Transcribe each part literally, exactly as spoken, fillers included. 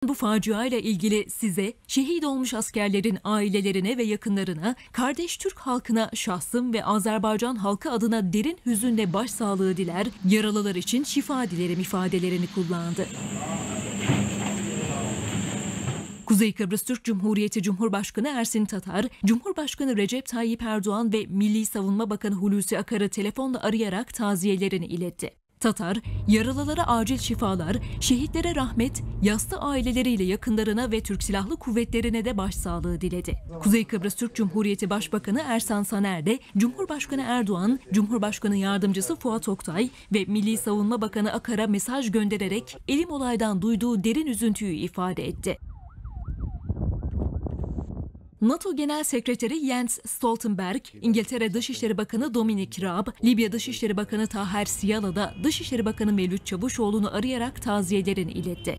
Bu faciayla ilgili size, şehit olmuş askerlerin ailelerine ve yakınlarına, kardeş Türk halkına şahsım ve Azerbaycan halkı adına derin hüzünle başsağlığı diler, yaralılar için şifa dilerim ifadelerini kullandı. Kuzey Kıbrıs Türk Cumhuriyeti Cumhurbaşkanı Ersin Tatar, Cumhurbaşkanı Recep Tayyip Erdoğan ve Milli Savunma Bakanı Hulusi Akar'ı telefonla arayarak taziyelerini iletti. Tatar, yaralılara acil şifalar, şehitlere rahmet, yaslı aileleriyle yakınlarına ve Türk Silahlı Kuvvetlerine de başsağlığı diledi. Kuzey Kıbrıs Türk Cumhuriyeti Başbakanı Ersan Saner de Cumhurbaşkanı Erdoğan, Cumhurbaşkanı Yardımcısı Fuat Oktay ve Milli Savunma Bakanı Akar'a mesaj göndererek elim olaydan duyduğu derin üzüntüyü ifade etti. NATO Genel Sekreteri Jens Stoltenberg, İngiltere Dışişleri Bakanı Dominic Raab, Libya Dışişleri Bakanı Taher Siyala da Dışişleri Bakanı Mevlüt Çavuşoğlu'nu arayarak taziyelerini iletti.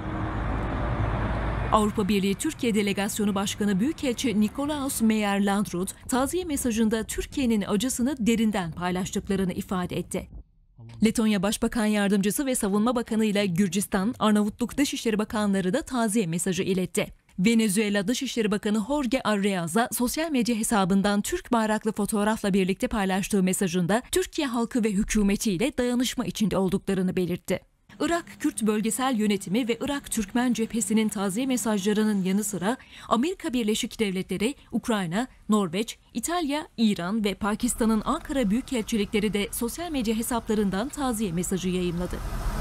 Avrupa Birliği Türkiye Delegasyonu Başkanı Büyükelçi Nikolaus Meyer-Landrut, taziye mesajında Türkiye'nin acısını derinden paylaştıklarını ifade etti. Letonya Başbakan Yardımcısı ve Savunma Bakanı ile Gürcistan, Arnavutluk Dışişleri Bakanları da taziye mesajı iletti. Venezuela Dışişleri Bakanı Jorge Arreaza sosyal medya hesabından Türk bayraklı fotoğrafla birlikte paylaştığı mesajında Türkiye halkı ve hükümetiyle dayanışma içinde olduklarını belirtti. Irak Kürt Bölgesel Yönetimi ve Irak Türkmen Cephesi'nin taziye mesajlarının yanı sıra Amerika Birleşik Devletleri, Ukrayna, Norveç, İtalya, İran ve Pakistan'ın Ankara Büyükelçilikleri de sosyal medya hesaplarından taziye mesajı yayımladı.